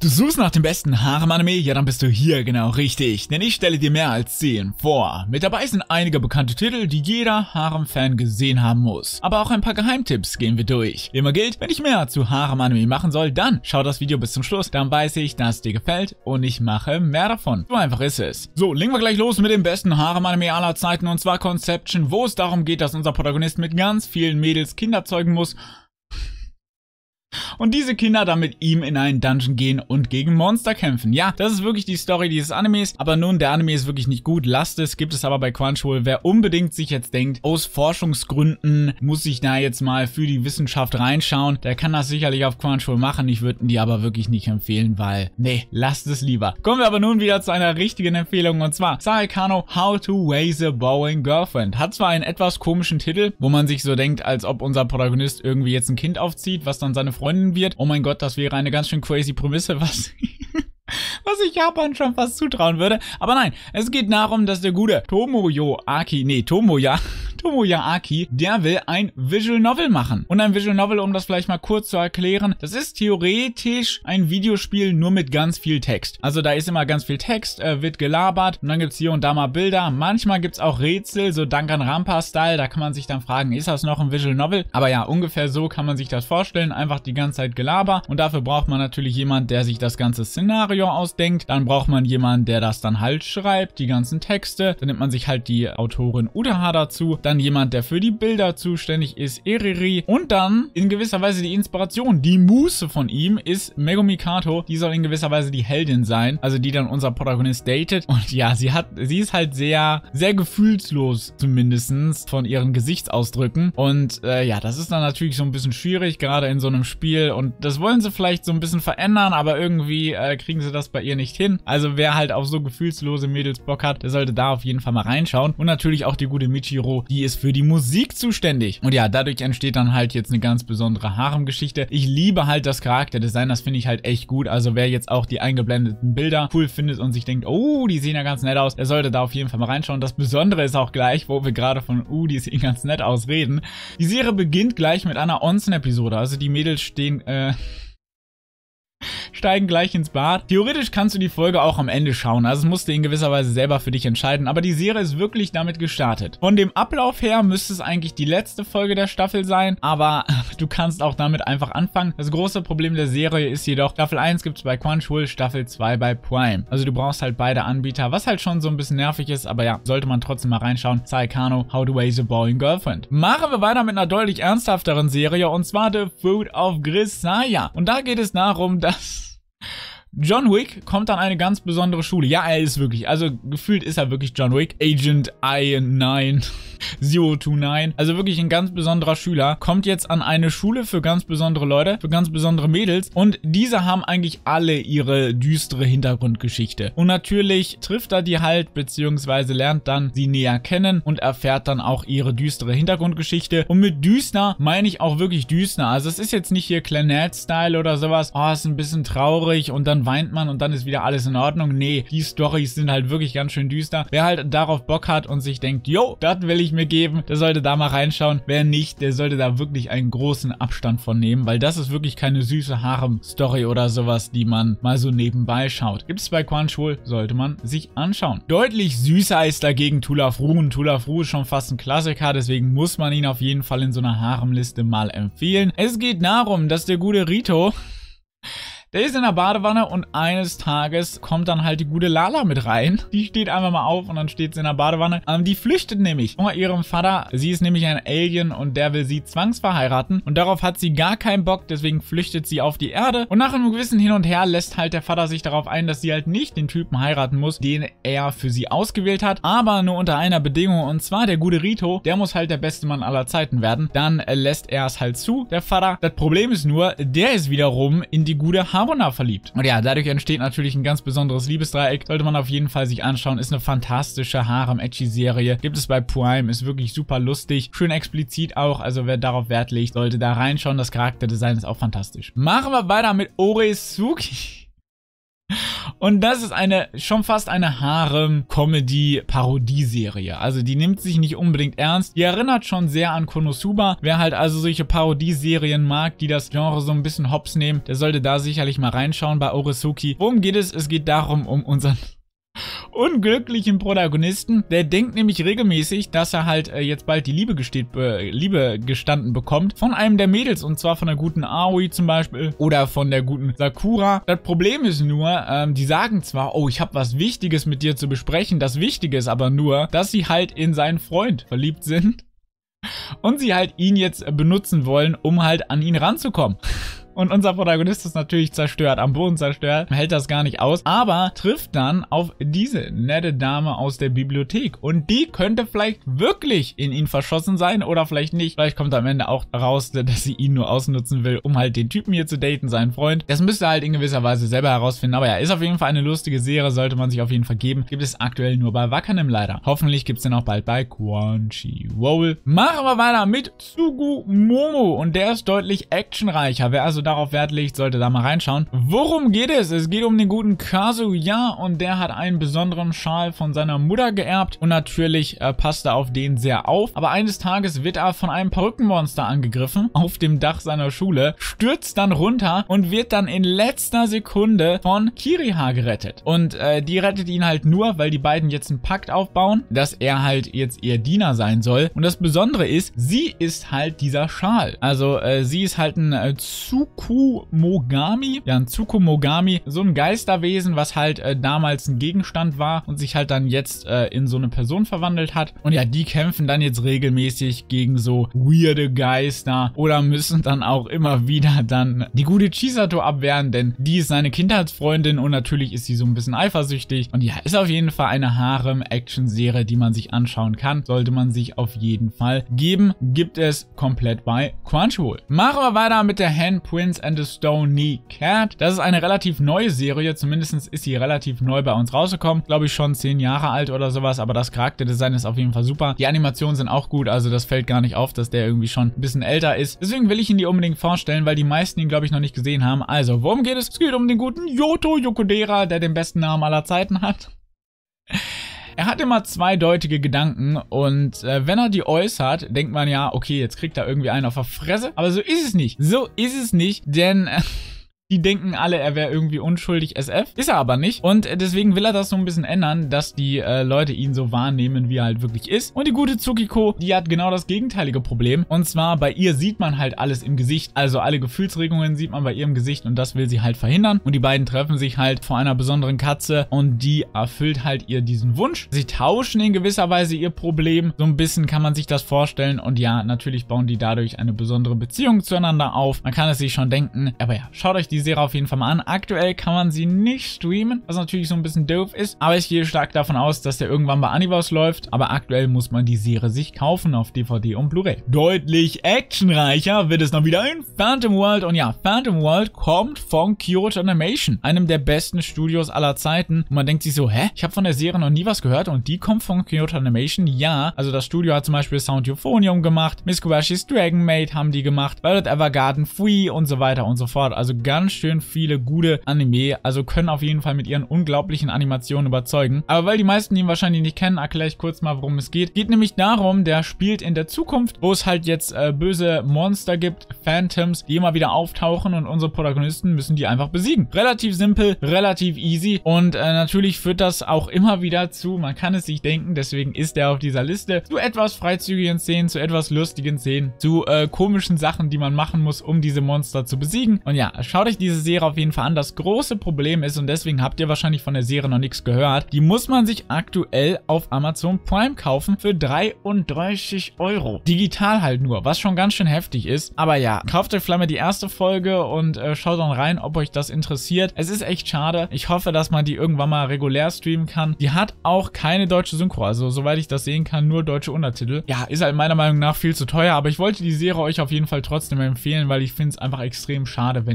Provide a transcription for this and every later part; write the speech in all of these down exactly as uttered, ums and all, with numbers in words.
Du suchst nach dem besten Harem-Anime? Ja, dann bist du hier genau richtig, denn ich stelle dir mehr als zehn vor. Mit dabei sind einige bekannte Titel, die jeder Harem-Fan gesehen haben muss. Aber auch ein paar Geheimtipps gehen wir durch. Wie immer gilt, wenn ich mehr zu Harem-Anime machen soll, dann schau das Video bis zum Schluss, dann weiß ich, dass es dir gefällt und ich mache mehr davon. So einfach ist es. So, legen wir gleich los mit dem besten Harem-Anime aller Zeiten, und zwar Conception, wo es darum geht, dass unser Protagonist mit ganz vielen Mädels Kinder zeugen muss. Und diese Kinder dann mit ihm in einen Dungeon gehen und gegen Monster kämpfen. Ja, das ist wirklich die Story dieses Animes. Aber nun, der Anime ist wirklich nicht gut. Lasst es, gibt es aber bei Crunchyroll. Wer unbedingt sich jetzt denkt, aus Forschungsgründen muss ich da jetzt mal für die Wissenschaft reinschauen, der kann das sicherlich auf Crunchyroll machen. Ich würde die aber wirklich nicht empfehlen, weil, nee, lasst es lieber. Kommen wir aber nun wieder zu einer richtigen Empfehlung, und zwar Saekano How to Raise a Boring Girlfriend. Hat zwar einen etwas komischen Titel, wo man sich so denkt, als ob unser Protagonist irgendwie jetzt ein Kind aufzieht, was dann seine Freundin wird. Oh mein Gott, das wäre eine ganz schön crazy Prämisse, was, was ich Japan schon fast zutrauen würde. Aber nein, es geht darum, dass der gute Tomoyo Aki, nee, Tomoya, Tomoya Aki, der will ein Visual Novel machen. Und ein Visual Novel, um das vielleicht mal kurz zu erklären, das ist theoretisch ein Videospiel nur mit ganz viel Text. Also da ist immer ganz viel Text, äh, wird gelabert und dann gibt es hier und da mal Bilder. Manchmal gibt es auch Rätsel, so Danganronpa-Style, da kann man sich dann fragen, ist das noch ein Visual Novel? Aber ja, ungefähr so kann man sich das vorstellen, einfach die ganze Zeit Gelaber, und dafür braucht man natürlich jemand, der sich das ganze Szenario ausdenkt. Dann braucht man jemanden, der das dann halt schreibt, die ganzen Texte. Dann nimmt man sich halt die Autorin Udaha dazu. Dann jemand, der für die Bilder zuständig ist, Eriri. Und dann in gewisser Weise die Inspiration, die Muße von ihm ist Megumi Kato. Die soll in gewisser Weise die Heldin sein, also die dann unser Protagonist datet. Und ja, sie hat, sie ist halt sehr, sehr gefühlslos zumindest von ihren Gesichtsausdrücken. Und äh, ja, das ist dann natürlich so ein bisschen schwierig, gerade in so einem Spiel. Und das wollen sie vielleicht so ein bisschen verändern, aber irgendwie äh, kriegen sie das bei ihr nicht hin. Also wer halt auf so gefühlslose Mädels Bock hat, der sollte da auf jeden Fall mal reinschauen. Und natürlich auch die gute Michiro, die ist für die Musik zuständig. Und ja, dadurch entsteht dann halt jetzt eine ganz besondere Harem-Geschichte. Ich liebe halt das Charakterdesign, das finde ich halt echt gut. Also wer jetzt auch die eingeblendeten Bilder cool findet und sich denkt, oh, die sehen ja ganz nett aus, der sollte da auf jeden Fall mal reinschauen. Das Besondere ist auch gleich, wo wir gerade von, uh, die sehen ganz nett aus, reden. Die Serie beginnt gleich mit einer Onsen-Episode. Also die Mädels stehen, äh... steigen gleich ins Bad. Theoretisch kannst du die Folge auch am Ende schauen, also es musst du in gewisser Weise selber für dich entscheiden, aber die Serie ist wirklich damit gestartet. Von dem Ablauf her müsste es eigentlich die letzte Folge der Staffel sein, aber du kannst auch damit einfach anfangen. Das große Problem der Serie ist jedoch, Staffel eins gibt es bei Crunchyroll, Staffel zwei bei Prime. Also du brauchst halt beide Anbieter, was halt schon so ein bisschen nervig ist, aber ja, sollte man trotzdem mal reinschauen. Saekano How to Raise a Boring Girlfriend. Machen wir weiter mit einer deutlich ernsthafteren Serie, und zwar The Fruit of Grisaya. Und da geht es darum, dass John Wick kommt an eine ganz besondere Schule. Ja, er ist wirklich, also gefühlt ist er wirklich John Wick. Agent I neun null zwei neun. Also wirklich ein ganz besonderer Schüler. Kommt jetzt an eine Schule für ganz besondere Leute, für ganz besondere Mädels. Und diese haben eigentlich alle ihre düstere Hintergrundgeschichte. Und natürlich trifft er die halt, beziehungsweise lernt dann sie näher kennen und erfährt dann auch ihre düstere Hintergrundgeschichte. Und mit düster meine ich auch wirklich düster. Also es ist jetzt nicht hier Clannad-Style oder sowas. Oh, ist ein bisschen traurig und dann weint man und dann ist wieder alles in Ordnung. Nee, die Storys sind halt wirklich ganz schön düster. Wer halt darauf Bock hat und sich denkt, yo, das will ich mir geben, der sollte da mal reinschauen. Wer nicht, der sollte da wirklich einen großen Abstand von nehmen, weil das ist wirklich keine süße Harem-Story oder sowas, die man mal so nebenbei schaut. Gibt es bei Crunchyroll, sollte man sich anschauen. Deutlich süßer ist dagegen Tulafru, und Tulafru ist schon fast ein Klassiker, deswegen muss man ihn auf jeden Fall in so einer Harem-Liste mal empfehlen. Es geht darum, dass der gute Rito, der ist in der Badewanne und eines Tages kommt dann halt die gute Lala mit rein. Die steht einfach mal auf und dann steht sie in der Badewanne. Ähm, die flüchtet nämlich vor ihrem Vater. Sie ist nämlich ein Alien und der will sie zwangsverheiraten. Und darauf hat sie gar keinen Bock, deswegen flüchtet sie auf die Erde. Und nach einem gewissen Hin und Her lässt halt der Vater sich darauf ein, dass sie halt nicht den Typen heiraten muss, den er für sie ausgewählt hat. Aber nur unter einer Bedingung, und zwar der gute Rito, der muss halt der beste Mann aller Zeiten werden. Dann äh, lässt er es halt zu, der Vater. Das Problem ist nur, der ist wiederum in die gute Haruna verliebt. Und ja, dadurch entsteht natürlich ein ganz besonderes Liebesdreieck. Sollte man auf jeden Fall sich anschauen. Ist eine fantastische Harem-Ecchi-Serie. Gibt es bei Prime. Ist wirklich super lustig. Schön explizit auch. Also wer darauf Wert legt, sollte da reinschauen. Das Charakterdesign ist auch fantastisch. Machen wir weiter mit Oresuki. Und das ist eine, schon fast eine Harem-Comedy-Parodieserie. Also die nimmt sich nicht unbedingt ernst. Die erinnert schon sehr an Konosuba. Wer halt also solche Parodieserien mag, die das Genre so ein bisschen hops nehmen, der sollte da sicherlich mal reinschauen bei Oresuki. Worum geht es? Es geht darum, um unseren unglücklichen Protagonisten. Der denkt nämlich regelmäßig, dass er halt äh, jetzt bald die Liebe, gesteht, äh, Liebe gestanden bekommt von einem der Mädels, und zwar von der guten Aoi zum Beispiel oder von der guten Sakura. Das Problem ist nur, ähm, die sagen zwar, oh, ich habe was Wichtiges mit dir zu besprechen, das Wichtige ist aber nur, dass sie halt in seinen Freund verliebt sind und sie halt ihn jetzt äh, benutzen wollen, um halt an ihn ranzukommen. Und unser Protagonist ist natürlich zerstört, am Boden zerstört, hält das gar nicht aus, aber trifft dann auf diese nette Dame aus der Bibliothek. Und die könnte vielleicht wirklich in ihn verschossen sein oder vielleicht nicht. Vielleicht kommt am Ende auch raus, dass sie ihn nur ausnutzen will, um halt den Typen hier zu daten, seinen Freund. Das müsste er halt in gewisser Weise selber herausfinden. Aber ja, ist auf jeden Fall eine lustige Serie, sollte man sich auf jeden Fall geben. Gibt es aktuell nur bei Wakanim leider. Hoffentlich gibt es den auch bald bei Crunchyroll. Machen wir weiter mit Tsugumomo. Und der ist deutlich actionreicher. Wer also darauf Wert legt, sollte da mal reinschauen. Worum geht es? Es geht um den guten Kazuya und der hat einen besonderen Schal von seiner Mutter geerbt und natürlich äh, passt er auf den sehr auf. Aber eines Tages wird er von einem Perückenmonster angegriffen auf dem Dach seiner Schule, stürzt dann runter und wird dann in letzter Sekunde von Kiriha gerettet. Und äh, die rettet ihn halt nur, weil die beiden jetzt einen Pakt aufbauen, dass er halt jetzt ihr Diener sein soll. Und das Besondere ist, sie ist halt dieser Schal. Also äh, sie ist halt ein äh, Tsukumogami. Ja, ein Tsukumogami. So ein Geisterwesen, was halt äh, damals ein Gegenstand war und sich halt dann jetzt äh, in so eine Person verwandelt hat. Und ja, die kämpfen dann jetzt regelmäßig gegen so weirde Geister oder müssen dann auch immer wieder dann die gute Chisato abwehren, denn die ist seine Kindheitsfreundin und natürlich ist sie so ein bisschen eifersüchtig. Und ja, ist auf jeden Fall eine Harem-Action-Serie, die man sich anschauen kann. Sollte man sich auf jeden Fall geben. Gibt es komplett bei Crunchyroll. Machen wir weiter mit der Hand Prince and the Stony Cat. Das ist eine relativ neue Serie, zumindest ist sie relativ neu bei uns rausgekommen. Glaube ich schon zehn Jahre alt oder sowas, aber das Charakterdesign ist auf jeden Fall super. Die Animationen sind auch gut, also das fällt gar nicht auf, dass der irgendwie schon ein bisschen älter ist. Deswegen will ich ihn dir unbedingt vorstellen, weil die meisten ihn, glaube ich, noch nicht gesehen haben. Also, worum geht es? Es geht um den guten Yoto Yokodera, der den besten Namen aller Zeiten hat. Er hat immer zweideutige Gedanken und äh, wenn er die äußert, denkt man ja, okay, jetzt kriegt er irgendwie einen auf der Fresse. Aber so ist es nicht. So ist es nicht, denn äh, die denken alle, er wäre irgendwie unschuldig S F. Ist er aber nicht. Und äh, deswegen will er das so ein bisschen ändern, dass die äh, Leute ihn so wahrnehmen, wie er halt wirklich ist. Und die gute Tsukiko, die hat genau das gegenteilige Problem. Und zwar, bei ihr sieht man halt alles im Gesicht. Also alle Gefühlsregungen sieht man bei ihrem Gesicht und das will sie halt verhindern. Und die beiden treffen sich halt vor einer besonderen Katze und die erfüllt halt ihr diesen Wunsch. Sie tauschen in gewisser Weise ihr Problem. So ein bisschen kann man sich das vorstellen. Und ja, natürlich bauen die dadurch eine besondere Beziehung zueinander auf. Man kann es sich schon denken. Aber ja, schaut euch die Serie auf jeden Fall mal an. Aktuell kann man sie nicht streamen, was natürlich so ein bisschen doof ist. Aber ich gehe stark davon aus, dass der irgendwann bei Aniverse läuft. Aber aktuell muss man die Serie sich kaufen auf D V D und Blu-ray. Deutlich actionreicher wird es noch wieder in Phantom World. Und ja, Phantom World kommt von Kyoto Animation, einem der besten Studios aller Zeiten. Und man denkt sich so, hä? Ich habe von der Serie noch nie was gehört und die kommt von Kyoto Animation. Ja, also das Studio hat zum Beispiel Sound Euphonium gemacht, Miss Kobashi's Dragon Maid haben die gemacht, Violet Evergarden, Free und so weiter und so fort. Also ganz schön viele gute Anime, also können auf jeden Fall mit ihren unglaublichen Animationen überzeugen. Aber weil die meisten ihn wahrscheinlich nicht kennen, erkläre ich kurz mal, worum es geht. Geht nämlich darum, der spielt in der Zukunft, wo es halt jetzt äh, böse Monster gibt, Phantoms, die immer wieder auftauchen und unsere Protagonisten müssen die einfach besiegen. Relativ simpel, relativ easy und äh, natürlich führt das auch immer wieder zu, man kann es sich denken, deswegen ist er auf dieser Liste, zu etwas freizügigen Szenen, zu etwas lustigen Szenen, zu äh, komischen Sachen, die man machen muss, um diese Monster zu besiegen. Und ja, schaut euch diese Serie auf jeden Fall an. Das große Problem ist, und deswegen habt ihr wahrscheinlich von der Serie noch nichts gehört, die muss man sich aktuell auf Amazon Prime kaufen für dreiunddreißig Euro. Digital halt nur, was schon ganz schön heftig ist. Aber ja, kauft euch vielleicht mal die erste Folge und äh, schaut dann rein, ob euch das interessiert. Es ist echt schade. Ich hoffe, dass man die irgendwann mal regulär streamen kann. Die hat auch keine deutsche Synchro, also soweit ich das sehen kann, nur deutsche Untertitel. Ja, ist halt meiner Meinung nach viel zu teuer, aber ich wollte die Serie euch auf jeden Fall trotzdem empfehlen, weil ich finde es einfach extrem schade, wenn die halt komplett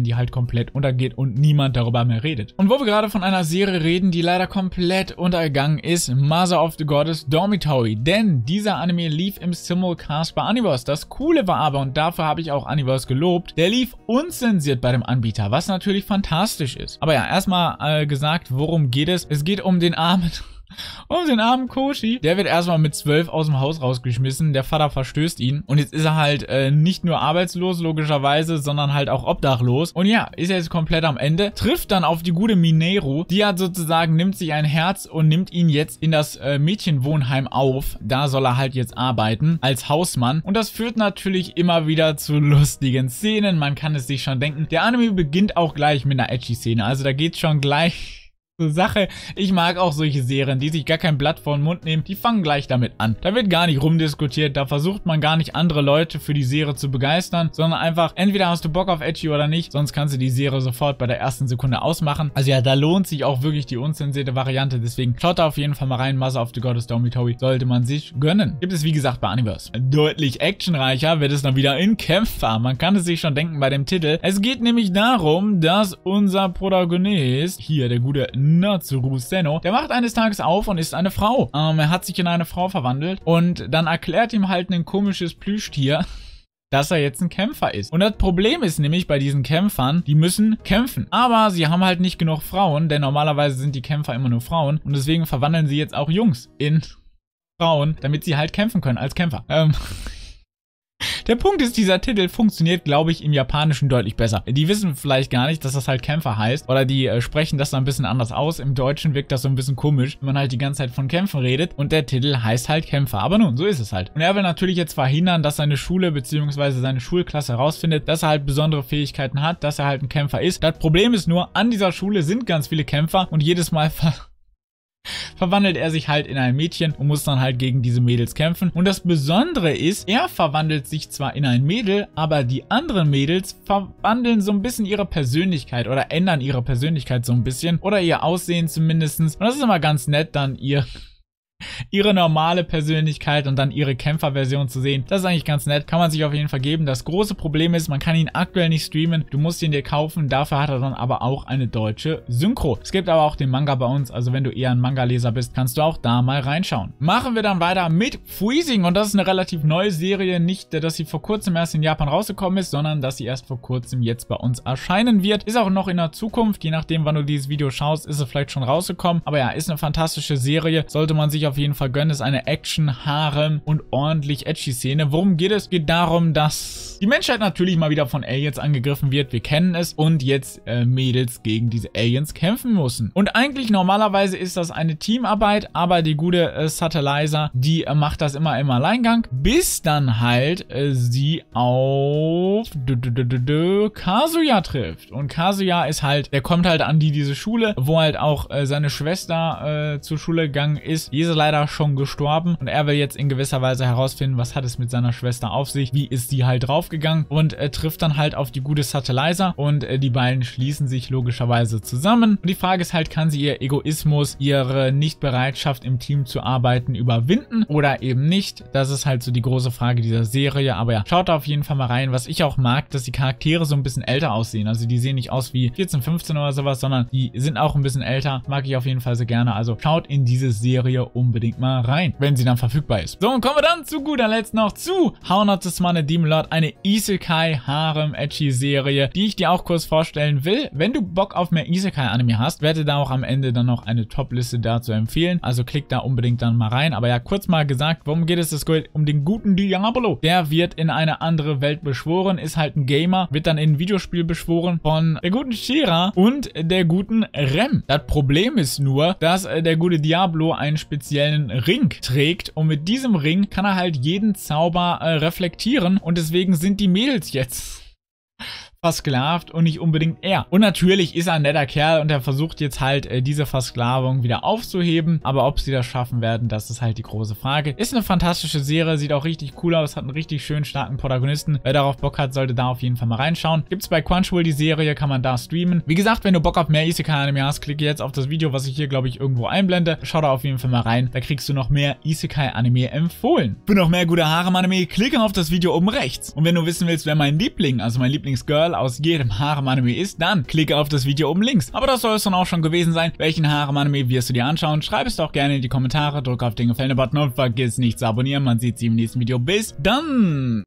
komplett untergeht und niemand darüber mehr redet. Und wo wir gerade von einer Serie reden, die leider komplett untergegangen ist, Mother of the Goddess Dormitory. Denn dieser Anime lief im Simulcast bei Universe. Das Coole war aber, und dafür habe ich auch Universe gelobt, der lief unzensiert bei dem Anbieter, was natürlich fantastisch ist. Aber ja, erstmal äh, gesagt, worum geht es? Es geht um den armen... Um den armen Koshi. Der wird erstmal mit zwölf aus dem Haus rausgeschmissen. Der Vater verstößt ihn. Und jetzt ist er halt äh, nicht nur arbeitslos, logischerweise, sondern halt auch obdachlos. Und ja, ist er jetzt komplett am Ende. Trifft dann auf die gute Mineru. Die hat sozusagen, nimmt sich ein Herz und nimmt ihn jetzt in das äh, Mädchenwohnheim auf. Da soll er halt jetzt arbeiten, als Hausmann. Und das führt natürlich immer wieder zu lustigen Szenen. Man kann es sich schon denken. Der Anime beginnt auch gleich mit einer Edgy-Szene. Also da geht's schon gleich... Sache. Ich mag auch solche Serien, die sich gar kein Blatt vor den Mund nehmen, die fangen gleich damit an. Da wird gar nicht rumdiskutiert, da versucht man gar nicht andere Leute für die Serie zu begeistern, sondern einfach, entweder hast du Bock auf Edgy oder nicht, sonst kannst du die Serie sofort bei der ersten Sekunde ausmachen. Also ja, da lohnt sich auch wirklich die unzensierte Variante, deswegen schaut da auf jeden Fall mal rein, Mother of the Goddess Dormitory sollte man sich gönnen. Gibt es wie gesagt bei Universe. Deutlich actionreicher wird es dann wieder in Kämpfer, man kann es sich schon denken bei dem Titel. Es geht nämlich darum, dass unser Protagonist, hier der gute Natsuru Seno, der wacht eines Tages auf und ist eine Frau. Ähm, er hat sich in eine Frau verwandelt und dann erklärt ihm halt ein komisches Plüschtier, dass er jetzt ein Kämpfer ist. Und das Problem ist nämlich bei diesen Kämpfern, die müssen kämpfen. Aber sie haben halt nicht genug Frauen, denn normalerweise sind die Kämpfer immer nur Frauen und deswegen verwandeln sie jetzt auch Jungs in Frauen, damit sie halt kämpfen können als Kämpfer. Ähm... Der Punkt ist, dieser Titel funktioniert, glaube ich, im Japanischen deutlich besser. Die wissen vielleicht gar nicht, dass das halt Kämpfer heißt. Oder die äh, sprechen das dann ein bisschen anders aus. Im Deutschen wirkt das so ein bisschen komisch, wenn man halt die ganze Zeit von Kämpfen redet. Und der Titel heißt halt Kämpfer. Aber nun, so ist es halt. Und er will natürlich jetzt verhindern, dass seine Schule bzw. seine Schulklasse herausfindet, dass er halt besondere Fähigkeiten hat, dass er halt ein Kämpfer ist. Das Problem ist nur, an dieser Schule sind ganz viele Kämpfer und jedes Mal ver... verwandelt er sich halt in ein Mädchen und muss dann halt gegen diese Mädels kämpfen. Und das Besondere ist, er verwandelt sich zwar in ein Mädel, aber die anderen Mädels verwandeln so ein bisschen ihre Persönlichkeit oder ändern ihre Persönlichkeit so ein bisschen oder ihr Aussehen zumindest. Und das ist immer ganz nett, dann ihr... ihre normale Persönlichkeit und dann ihre Kämpferversion zu sehen. Das ist eigentlich ganz nett. Kann man sich auf jeden Fall geben. Das große Problem ist, man kann ihn aktuell nicht streamen. Du musst ihn dir kaufen. Dafür hat er dann aber auch eine deutsche Synchro. Es gibt aber auch den Manga bei uns. Also wenn du eher ein Manga-Leser bist, kannst du auch da mal reinschauen. Machen wir dann weiter mit Freezing. Und das ist eine relativ neue Serie. Nicht, dass sie vor kurzem erst in Japan rausgekommen ist, sondern dass sie erst vor kurzem jetzt bei uns erscheinen wird. Ist auch noch in der Zukunft. Je nachdem, wann du dieses Video schaust, ist es vielleicht schon rausgekommen. Aber ja, ist eine fantastische Serie. Sollte man sich auf jeden Fall gönnen. Ist eine Action, Harem und ordentlich edgy Szene. Worum geht es? Es geht darum, dass die Menschheit natürlich mal wieder von Aliens angegriffen wird. Wir kennen es. Und jetzt äh, Mädels gegen diese Aliens kämpfen müssen. Und eigentlich normalerweise ist das eine Teamarbeit, aber die gute äh, Satellizer, die äh, macht das immer im Alleingang, bis dann halt äh, sie auf d -d -d -d -d Kazuya trifft. Und Kazuya ist halt, der kommt halt an die diese Schule, wo halt auch äh, seine Schwester äh, zur Schule gegangen ist. Die ist leider schon gestorben und er will jetzt in gewisser Weise herausfinden, was hat es mit seiner Schwester auf sich, wie ist sie halt draufgegangen und äh, trifft dann halt auf die gute Satellizer und äh, die beiden schließen sich logischerweise zusammen. Und die Frage ist halt, kann sie ihr Egoismus, ihre Nichtbereitschaft im Team zu arbeiten überwinden oder eben nicht? Das ist halt so die große Frage dieser Serie, aber ja, schaut da auf jeden Fall mal rein. Was ich auch mag, dass die Charaktere so ein bisschen älter aussehen, also die sehen nicht aus wie vierzehn, fünfzehn oder sowas, sondern die sind auch ein bisschen älter, mag ich auf jeden Fall sehr gerne, also schaut in diese Serie unbedingt mal rein, wenn sie dann verfügbar ist. So, und kommen wir dann zu guter Letzt noch zu How Not to Summon a Demon Lord, eine Isekai Harem Ecchi Serie, die ich dir auch kurz vorstellen will. Wenn du Bock auf mehr Isekai Anime hast, werde da auch am Ende dann noch eine Top-Liste dazu empfehlen, also klick da unbedingt dann mal rein. Aber ja, kurz mal gesagt, worum geht es? Es geht um den guten Diablo. Der wird in eine andere Welt beschworen, ist halt ein Gamer, wird dann in ein Videospiel beschworen von der guten Shira und der guten Rem. Das Problem ist nur, dass äh, der gute Diablo einen speziellen Ring trägt und mit diesem Ring kann er halt jeden Zauber äh, reflektieren und deswegen sind die Mädels jetzt versklavt und nicht unbedingt er. Und natürlich ist er ein netter Kerl und er versucht jetzt halt äh, diese Versklavung wieder aufzuheben, aber ob sie das schaffen werden, das ist halt die große Frage. Ist eine fantastische Serie, sieht auch richtig cool aus, hat einen richtig schönen starken Protagonisten. Wer darauf Bock hat, sollte da auf jeden Fall mal reinschauen. Gibt's bei Crunchyroll die Serie, kann man da streamen. Wie gesagt, wenn du Bock auf mehr Isekai-Anime hast, klicke jetzt auf das Video, was ich hier, glaube ich, irgendwo einblende. Schau da auf jeden Fall mal rein, da kriegst du noch mehr Isekai-Anime empfohlen. Für noch mehr gute Harem-Anime, klicke auf das Video oben rechts. Und wenn du wissen willst, wer mein Liebling, also mein Lieblingsgirl Girl aus jedem Harem-Anime ist, dann klicke auf das Video oben links. Aber das soll es dann auch schon gewesen sein. Welchen Harem-Anime wirst du dir anschauen? Schreib es doch gerne in die Kommentare, drück auf den gefallenen Button und vergiss nicht zu abonnieren. Man sieht sich im nächsten Video. Bis dann!